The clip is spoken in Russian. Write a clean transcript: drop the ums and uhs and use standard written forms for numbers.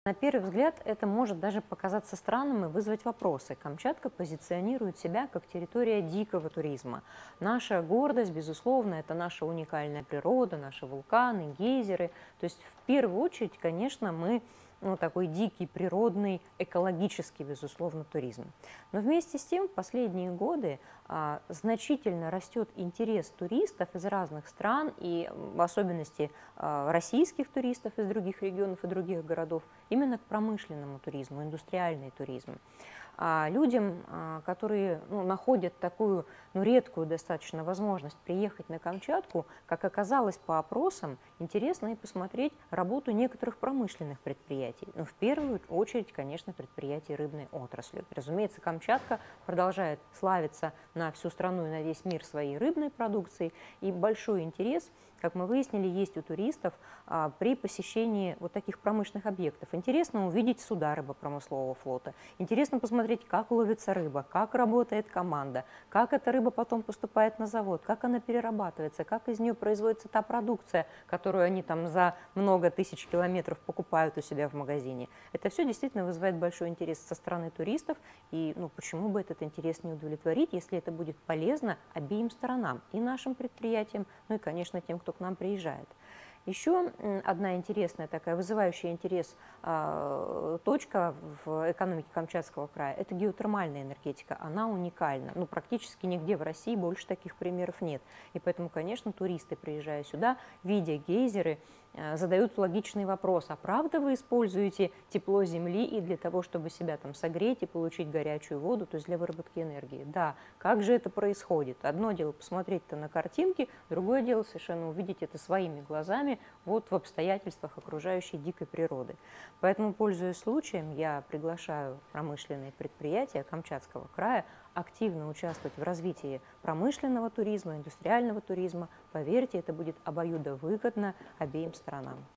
На первый взгляд это может даже показаться странным и вызвать вопросы. Камчатка позиционирует себя как территория дикого туризма. Наша гордость, безусловно, это наша уникальная природа, наши вулканы, гейзеры. То есть в первую очередь, конечно, мы такой дикий, природный, экологический, безусловно, туризм. Но вместе с тем в последние годы значительно растет интерес туристов из разных стран, и в особенности российских туристов из других регионов и других городов, именно к промышленному туризму, индустриальный туризм. Людям, которые находят такую редкую достаточно возможность приехать на Камчатку, как оказалось по опросам, интересно и посмотреть работу некоторых промышленных предприятий. В первую очередь, конечно, предприятий рыбной отрасли. Разумеется, Камчатка продолжает славиться на всю страну и на весь мир своей рыбной продукцией, и большой интерес, как мы выяснили, есть у туристов при посещении вот таких промышленных объектов. Интересно увидеть суда рыбопромыслового флота, интересно посмотреть, как ловится рыба, как работает команда, как эта рыба потом поступает на завод, как она перерабатывается, как из нее производится та продукция, которую они там за много тысяч километров покупают у себя в магазине. Это все действительно вызывает большой интерес со стороны туристов, и почему бы этот интерес не удовлетворить, если это будет полезно обеим сторонам, и нашим предприятиям, и, конечно, тем, кто к нам приезжает. Еще одна интересная, такая вызывающая интерес точка в экономике Камчатского края – это геотермальная энергетика. Она уникальна. Практически нигде в России больше таких примеров нет. И поэтому, конечно, туристы, приезжая сюда, видя гейзеры, задают логичный вопрос: а правда вы используете тепло Земли и для того, чтобы себя там согреть и получить горячую воду, то есть для выработки энергии? Да. Как же это происходит? Одно дело посмотреть-то на картинки, другое дело совершенно увидеть это своими глазами в обстоятельствах окружающей дикой природы. Поэтому, пользуясь случаем, я приглашаю промышленные предприятия Камчатского края активно участвовать в развитии промышленного туризма, индустриального туризма. Поверьте, это будет обоюдовыгодно обеим сторонам.